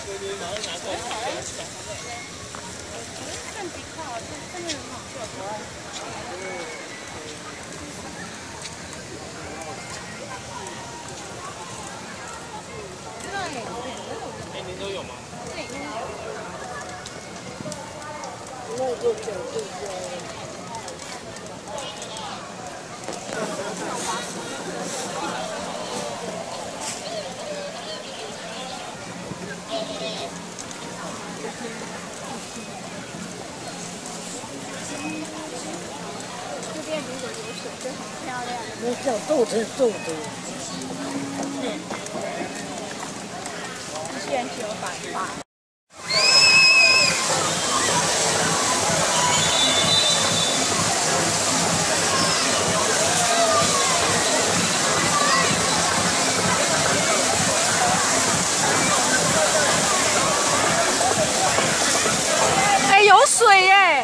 看几块，这边很好笑。 每年都有吗？ 对， 那就表示说。 这边如果有水就很漂亮。 那叫豆子豆子。 机器人只有反发。 有水耶！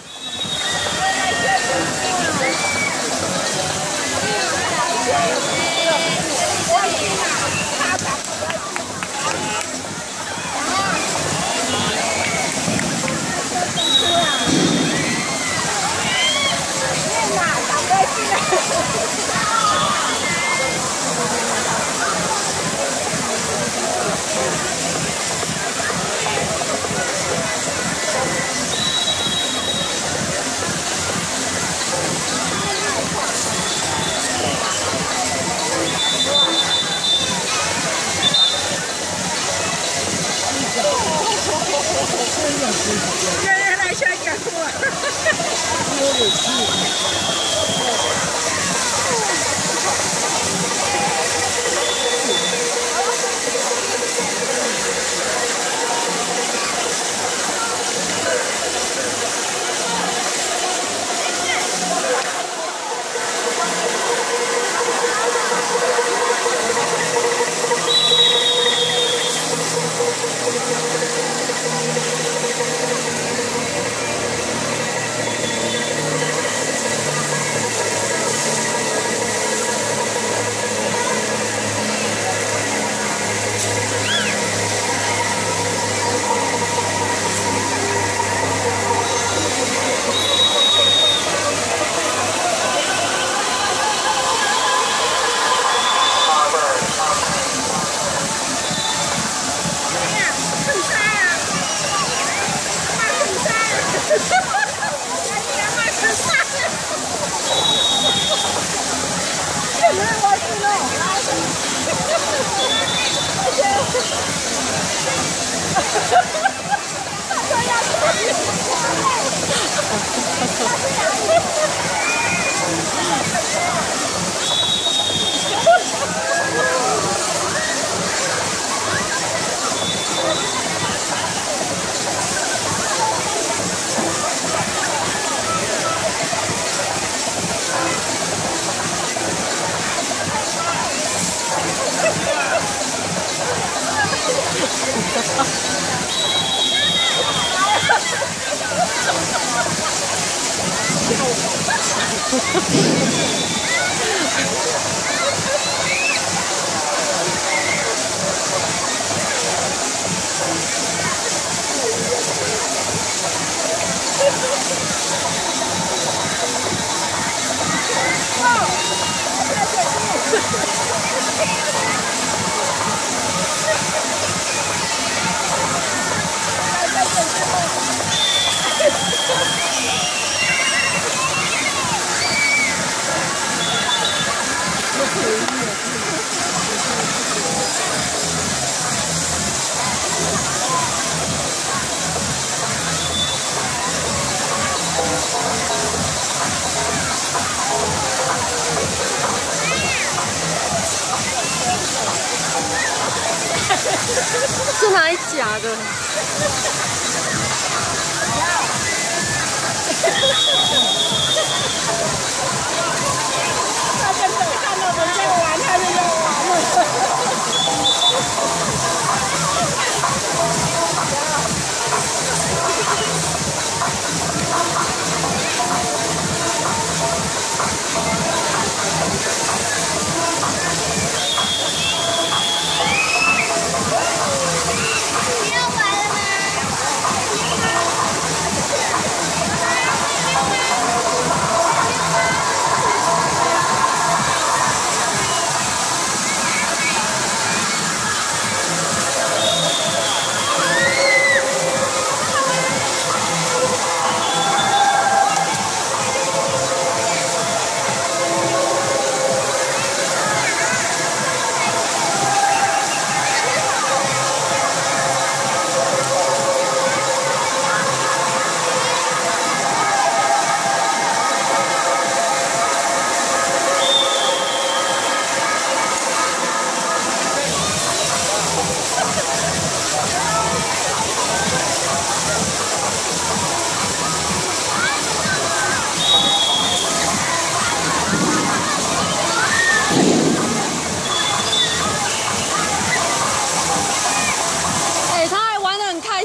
原来想讲我。 这哪里假的？ 他真的看到人家玩，他就要玩了。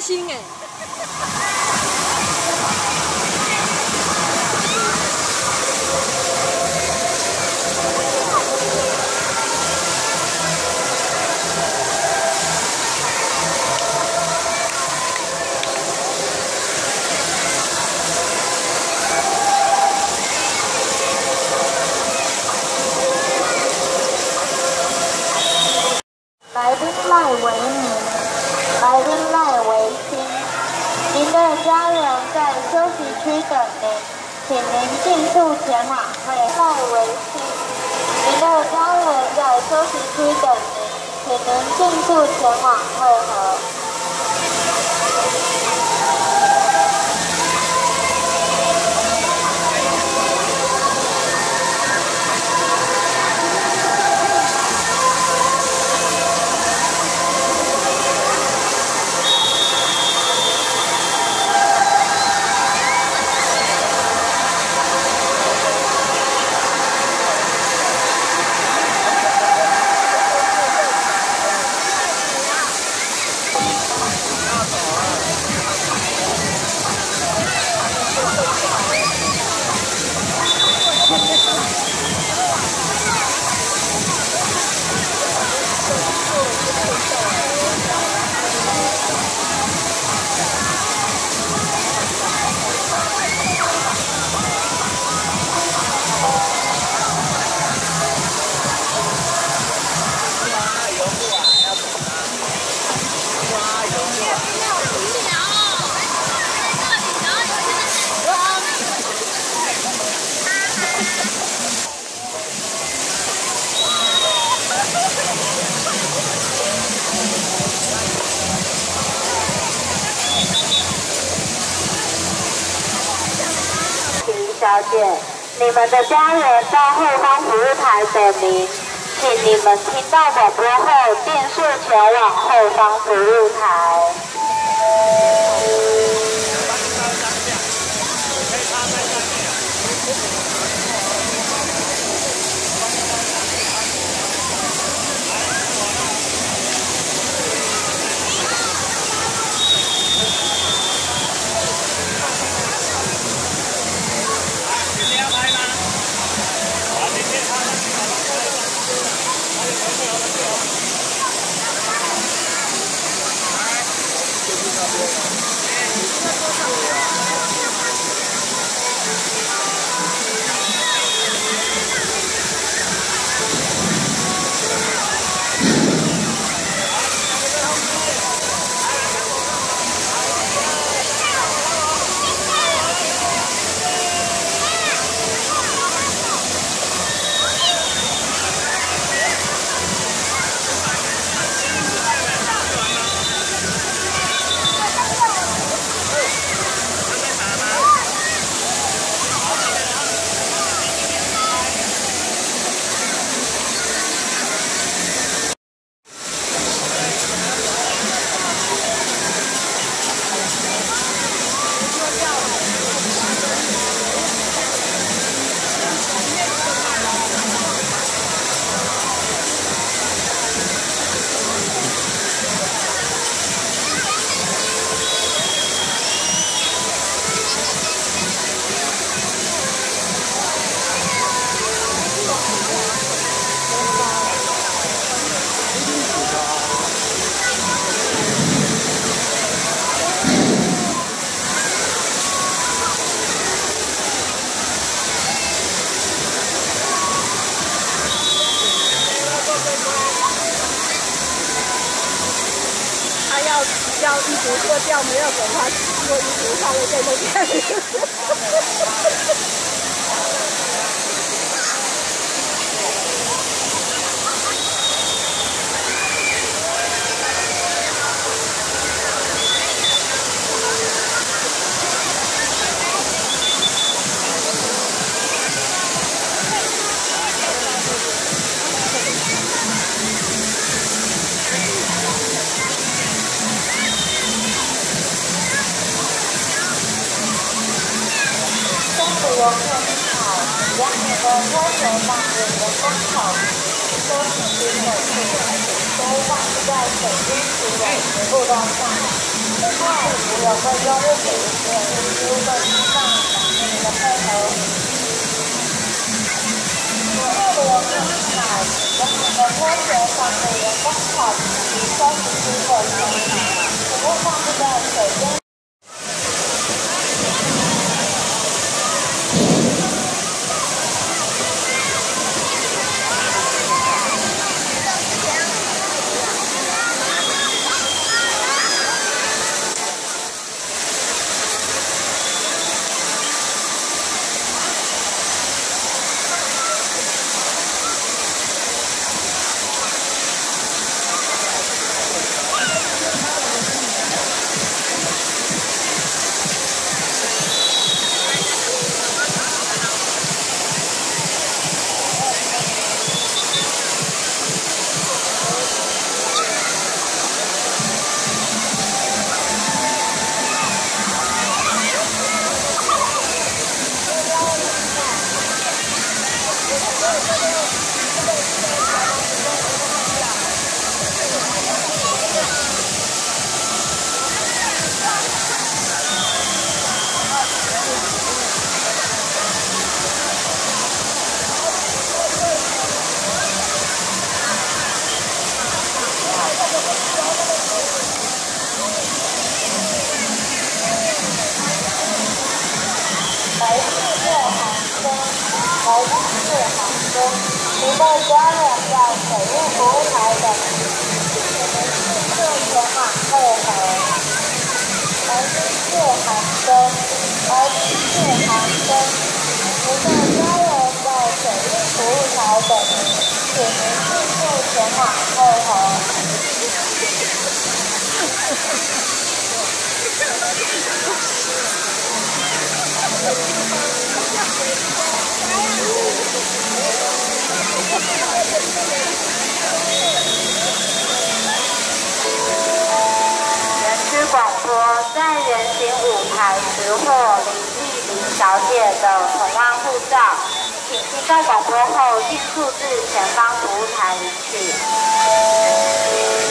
心哎。 来宾赖为民，来宾赖为新。您的家人在休息区等您，请您尽速前往会赖为新。您的家人在休息区等您，请您尽速前往会合。小姐，你们的家人在后方服务台等您，请你们听到广播后尽速前往后方服务台。 要衣服脱掉，没有给他脱衣服，他会在那边。游客你好，2年的温柔放任人工草坪，休闲旅游是我们收放在水边行人步道上。另外， 员会用物品免于食物的释放感谢您的配合。所有的员工好，请将您的拖鞋放入员工草及休息区的前台，请勿放置在水边。您的家人在水务服务台等，请您迅速前往配合。谢寒生，您的家人在水务服务台等，请您迅速前往配合。园区广播在人行舞台拾获李丽玲小姐的同案护照，请听到广播后尽速至前方服务台领取。